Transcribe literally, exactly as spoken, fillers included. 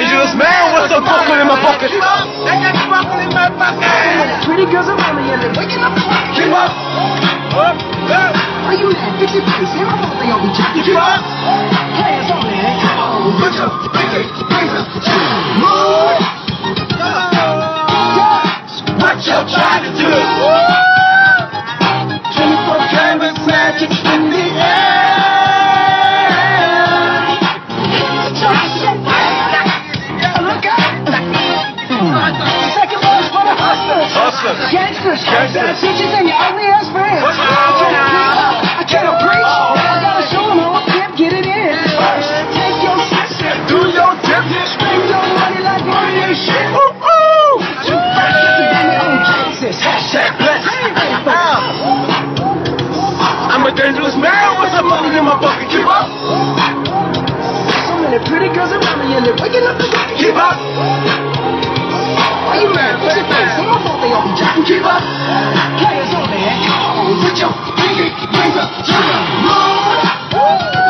dangerous man. What's up, buckle in my pocket? Keep up. They got buckle in my pocket. Pretty girls around me and they're waking up the clock. Keep up. Up, up. Are you mad? Fix your face. Here, I thought they all be jacking. Keep up. Players on there. Come on. Put your pinky finger to the moon. What you trying to do? twenty-four karat magic in the air. Hustlers. Gangsters, Gangsters. teachers, and your ugly ass friends. What's I up? can't preach, I can't preach. I gotta show them how a pimp get it in. First, take your sister, Do your dip. scream your money like money ain't shit. Ooh, ooh. Too fresh to do your own cases. Hashtag blessed. I'm a dangerous man with some money in my pocket. Keep up. So many pretty girls around me and they're waking up the clock. Keep up. Are you mad? Fix your face. Here, I thought they all be jacking. Keep up. Players on there. Put your pinky finger to the moon.